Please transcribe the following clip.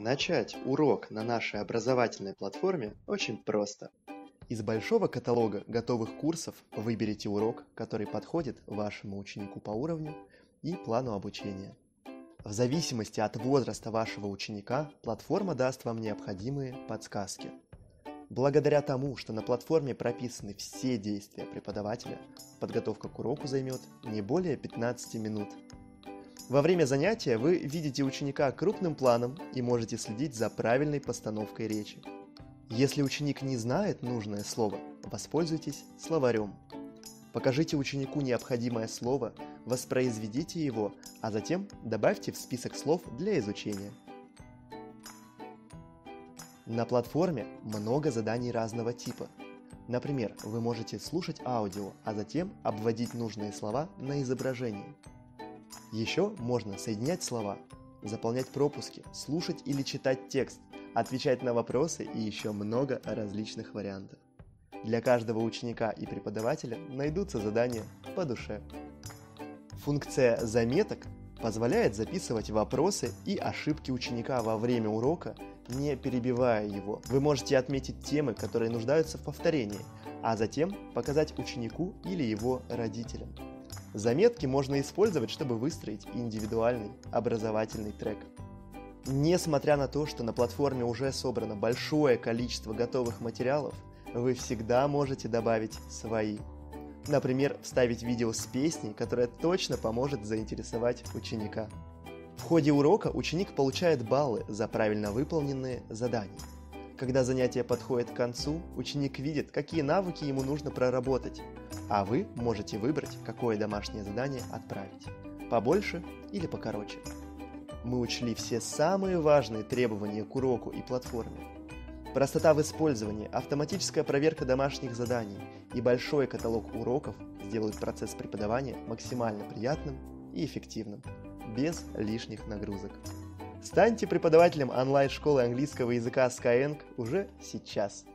Начать урок на нашей образовательной платформе очень просто. Из большого каталога готовых курсов выберите урок, который подходит вашему ученику по уровню и плану обучения. В зависимости от возраста вашего ученика платформа даст вам необходимые подсказки. Благодаря тому, что на платформе прописаны все действия преподавателя, подготовка к уроку займет не более 15 минут. Во время занятия вы видите ученика крупным планом и можете следить за правильной постановкой речи. Если ученик не знает нужное слово, воспользуйтесь словарем. Покажите ученику необходимое слово, воспроизведите его, а затем добавьте в список слов для изучения. На платформе много заданий разного типа. Например, вы можете слушать аудио, а затем обводить нужные слова на изображении. Еще можно соединять слова, заполнять пропуски, слушать или читать текст, отвечать на вопросы и еще много различных вариантов. Для каждого ученика и преподавателя найдутся задания по душе. Функция заметок позволяет записывать вопросы и ошибки ученика во время урока, не перебивая его. Вы можете отметить темы, которые нуждаются в повторении, а затем показать ученику или его родителям. Заметки можно использовать, чтобы выстроить индивидуальный образовательный трек. Несмотря на то, что на платформе уже собрано большое количество готовых материалов, вы всегда можете добавить свои. Например, вставить видео с песней, которая точно поможет заинтересовать ученика. В ходе урока ученик получает баллы за правильно выполненные задания. Когда занятие подходит к концу, ученик видит, какие навыки ему нужно проработать, а вы можете выбрать, какое домашнее задание отправить – побольше или покороче. Мы учли все самые важные требования к уроку и платформе. Простота в использовании, автоматическая проверка домашних заданий и большой каталог уроков сделают процесс преподавания максимально приятным и эффективным, без лишних нагрузок. Станьте преподавателем онлайн-школы английского языка Skyeng уже сейчас.